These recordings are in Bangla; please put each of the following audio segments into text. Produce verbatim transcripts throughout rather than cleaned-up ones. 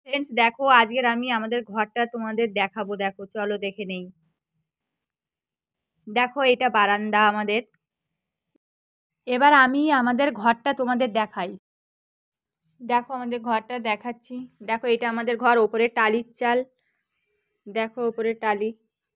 ফ্রেন্ডস দেখো আজকের আমি আমাদের ঘরটা তোমাদের দেখাবো। দেখো চলো দেখে নেই। দেখো এটা বারান্দা আমাদের। এবার আমি আমাদের ঘরটা তোমাদের দেখাই। দেখো আমাদের ঘরটা দেখাচ্ছি। দেখো এটা আমাদের ঘর, ওপরে টালির চাল। দেখো ওপরে টালি।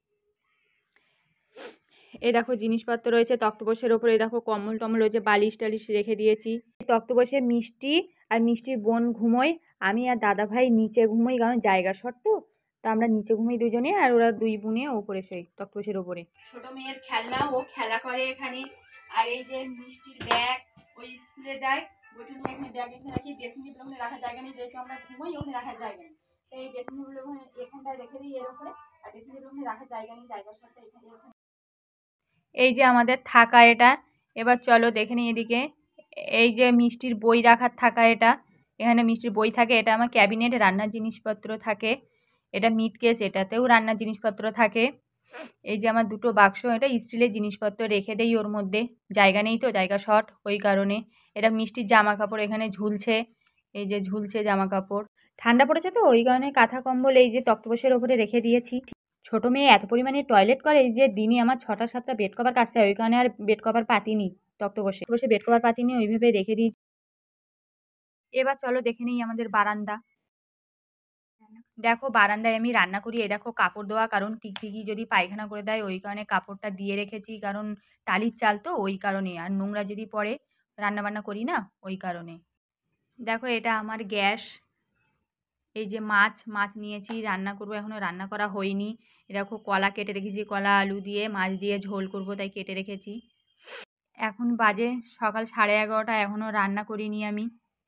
এই দেখো জিনিসপত্র রয়েছে তক্তপোষের ওপরে। দেখো কম্বল টম্বল রয়েছে, বালিশ টালিশ রেখে দিয়েছি। তক্তপোষে মিষ্টি আর মিষ্টির বোন ঘুমোয়, আমি আর দাদা ভাই নিচে ঘুমোই, কারণ জায়গা শর্ট তো তা আমরা নিচে ঘুমোই দুজনে, আর ওরা দুই বোনে ওপরে শোয় তক্তপোষের ওপরে। ছোট মেয়ের খেলনা, ও খেলা করে এখানে। আর এই যে মিষ্টির ব্যাগ, ওই স্কুলে যায় ওইটা নিয়ে এখানে ব্যাগ এখানে রাখি। ড্রেসিং টেবিল ওখানে রাখার জায়গা নেই, যেহেতু আমরা ঘুমোই ওখানে রাখার জায়গা নেই, তো এই ড্রেসিং টেবিল ওখানে এখানটায় রেখে দিই এর ওপরে। আর ড্রেসিং টেবিল ওখানে রাখার জায়গা নেই, জায়গা শর্ট এখানে। এই যে আমাদের থাকা এটা। এবার চলো দেখে নিই এদিকে। এই যে মিষ্টির বই রাখার থাকা এটা, এখানে মিষ্টির বই থাকে। এটা আমার ক্যাবিনেট, রান্নার জিনিসপত্র থাকে। এটা মিট কেস, এটাতেও রান্নার জিনিসপত্র থাকে। এই যে আমার দুটো বাক্স, এটা স্টিলের জিনিসপত্র রেখে দেই ওর মধ্যে, জায়গা নেই তো, জায়গা শর্ট ওই কারণে। এটা মিষ্টির জামা কাপড় এখানে ঝুলছে, এই যে ঝুলছে জামা কাপড়। ঠান্ডা পড়েছে তো ওই কারণে কাঁথা কম্বল এই যে তক্তপোষের ওপরে রেখে দিয়েছি। ছোটো মেয়ে এত পরিমাণে টয়লেট করে যে দিনে আমার ছটা সাতটা বেড কভার কাচতে হয়, ওই কারণে আর বেড কভার পাতিনি। তক্ত বসে বসে বেড কভার পাতিনি, ওইভাবে রেখে দিয়েছি। এবার চলো দেখে নিই আমাদের বারান্দা। দেখো বারান্দায় আমি রান্না করি। এই দেখো কাপড় দেওয়া, কারণ টিকটিকি যদি পায়খানা করে দেয় ওই কারণে কাপড়টা দিয়ে রেখেছি, কারণ টালির চাল তো ওই কারণে, আর নোংরা যদি পড়ে রান্না বান্না করি না ওই কারণে। দেখো এটা আমার গ্যাস। এই যে মাছ মাছ নিয়েছি, রান্না করবো, এখনও রান্না করা হয়নি। এরকম কলা কেটে রেখেছি, কলা আলু দিয়ে মাছ দিয়ে ঝোল করব তাই কেটে রেখেছি। এখন বাজে সকাল সাড়ে এগারোটা, এখনও রান্না করিনি আমি।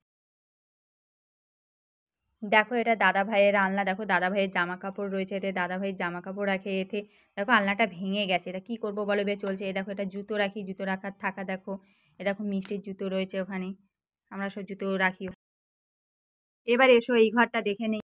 দেখো এটা দাদা ভাইয়ের আলনা। দেখো দাদা ভাইয়ের জামা কাপড় রয়েছে এতে, দাদা ভাইয়ের জামা কাপড় রাখে এতে। দেখো আলনাটা ভেঙে গেছে, এটা কী করবো বলো, বে চলছে। এ দেখো এটা জুতো রাখি, জুতো রাখার থাকা। দেখো এ দেখো মিষ্টির জুতো রয়েছে ওখানে, আমরা সব জুতো রাখি। এবার এসো এই ঘরটা দেখে নেই।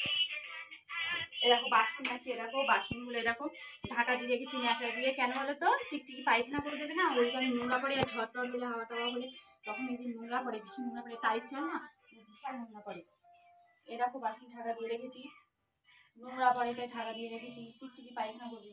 এরকম বাসন আছে, এরকম বাসনগুলো এরকম ঢাকা দিয়ে রেখেছি ন্যাকড়া দিয়ে। কেন বলো তো, টিকটিকি পায়খানা করে দেবে না ওই কারণে, নোংরা পড়ে। আর ঝড় টড় হলে, হাওয়া টাওয়া হলে তখন এই যে নোংরা পড়ে, ভীষণ নোংরা পড়ে, টাইট চাল না, বিশাল নোংরা পড়ে। এরকম বাসন ঢাকা দিয়ে রেখেছি, নোংরা পড়ে তাই ঢাকা দিয়ে রেখেছি, টিকটিকি পায়খানা করবে।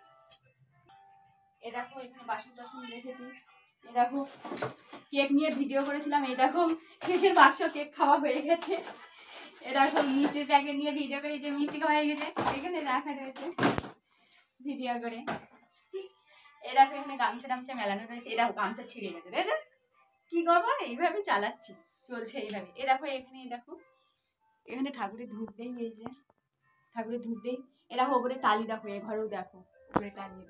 এ দেখো এখানে বাসন টাসন রেখেছি। এ দেখো কেক নিয়ে ভিডিও করেছিলাম, এই দেখো কেকের বাক্স, কেক খাওয়া হয়ে গেছে। এ দেখো মিষ্টির প্যাকেট নিয়ে ভিডিও করে, যে মিষ্টি খাওয়া হয়ে গেছে এখানে রাখা রয়েছে ভিডিও করে। এ দেখো এখানে গামছা টামছা মেলানো রয়েছে। এ দেখো গামছা ছিঁড়ে গেছে, দেখেছো কি করবো, এইভাবে চালাচ্ছি, চলছে এইভাবে। এ দেখো এখানে, দেখো এখানে ঠাকুরের ধূপ দেই, এই যে ঠাকুরের ধূপ দেই। এ দেখো ওপরে টালি, দেখো এ ঘরেও দেখো ওপরে টালি।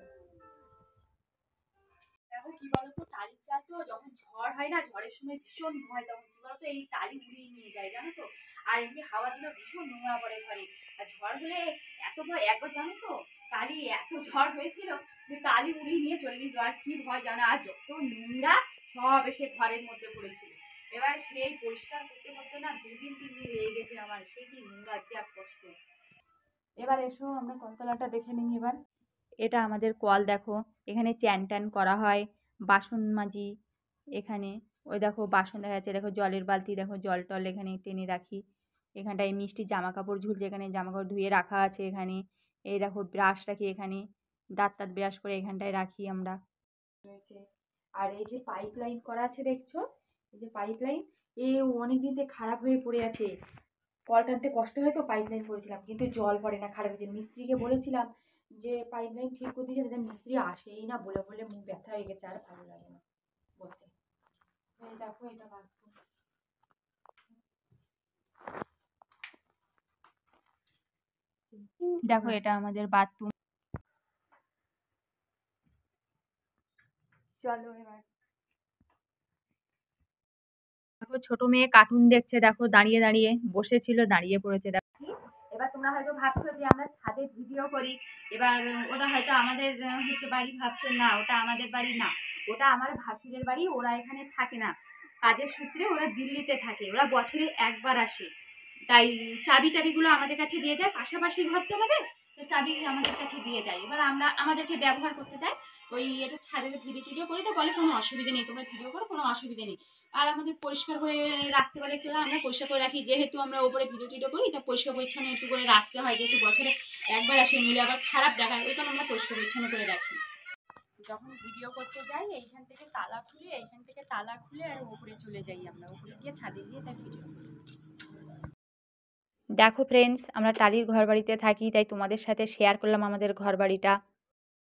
দেখো কি বলতো, টালির চাল তো, যখন ঝড় হয় না, ঝড়ের সময় ভীষণ ভয়, তখন কি বলতো এই টালি উড়িয়ে নিয়ে যায় জানো তো। আর এমনি হাওয়া দিলেও ভীষণ নোংরা পড়ে ঘরে। আর ঝড় হলে এত ভয়, একবার জানো তো টালি এত ঝড় হয়েছিল যে টালি উড়িয়ে নিয়ে চলে গেছিল। আর কি ভয় জানো, আর যত নোংরা সব এসে ঘরের মধ্যে পড়েছিল। এবার সেই পরিষ্কার করতে করতে না দুদিন তিন দিন লেগে গেছে আমার, সেই কি নোংরা, যা কষ্ট। এবার এসো আমরা কলতলাটা দেখে নিই এবার। এটা আমাদের কল। দেখো এখানে চ্যান ট্যান করা হয়, বাসন মাজি এখানে। ওই দেখো বাসন দেখা যাচ্ছে, দেখো জলের বালতি, দেখো জল টল এখানে টেনে রাখি। এখানটায় মিষ্টি জামা কাপড় ঝুলছে, এখানে জামা কাপড় ধুয়ে রাখা আছে এখানে। এই দেখো ব্রাশ রাখি এখানে, দাঁত তাঁত ব্রাশ করে এখানটায় রাখি আমরা রয়েছে। আর এই যে পাইপ লাইন করা আছে দেখছো, এই যে পাইপ লাইন, এ অনেকদিন থেকে খারাপ হয়ে পড়ে আছে। কল টানতে কষ্ট হয় তো পাইপ লাইন করেছিলাম, কিন্তু জল পড়ে না, খারাপ হয়েছে। মিস্ত্রিকে বলেছিলাম যে পাইপ লাইন ঠিক করে দিয়েছে, মিস্ত্রি আসেই না, বলে বলে মুখ ব্যথা হয়ে গেছে, আর ভালো লাগে না বলতে। এই দেখো এটা বাথরুম। দেখো এটা আমাদের বাথরুম। চলো এবার দেখো ছোট মেয়ে কার্টুন দেখছে, দেখো দাঁড়িয়ে দাঁড়িয়ে বসেছিল, দাঁড়িয়ে পড়েছে। দেখো এবার তোমরা হয়তো ভাবছো যে আমরা ছাদে ভিডিও করি, এবার ওটা হয়তো আমাদের হচ্ছে বাড়ি, ভাবছো না ওটা আমাদের বাড়ি না, ওটা আমার ভাসুরের বাড়ি। ওরা এখানে থাকে না, কাজের সূত্রে ওরা দিল্লিতে থাকে, ওরা বছরে একবার আসে, তাই চাবি টাবিগুলো আমাদের কাছে দিয়ে যায়। পাশাপাশি ঘর তো আমাদের, তো চাবি আমাদের কাছে দিয়ে যায়। এবার আমরা আমাদেরকে ব্যবহার করতে দেয়, ওই একটু ছাদের ভিডিও টিডিও করে তো বলে কোনো অসুবিধা নেই, তোমরা ভিডিও করো, কোনো অসুবিধা নেই। আর আমাদের পরিষ্কার করে রাখতে পারে কেউ, আমরা পরিষ্কার করে রাখি, যেহেতু আমরা ওপরে ভিডিও টিডিও করি, তা পরিষ্কার পরিচ্ছন্ন একটু করে রাখতে হয়, যেহেতু বছরে একবার আসে, নিলে আবার খারাপ দেখায়, ওই কারণে আমরা পরিষ্কার পরিচ্ছন্ন করে রাখি। যখন ভিডিও করতে যাই এইখান থেকে তালা খুলে এইখান থেকে তালা খুলে আর উপরে চলে যাই, আমরা উপরে গিয়ে ছাদে গিয়ে তাই ভিডিও করি। দেখো ফ্রেন্ডস, আমরা টালির ঘর বাড়িতে থাকি, তাই তোমাদের সাথে শেয়ার করলাম আমাদের ঘর বাড়িটা।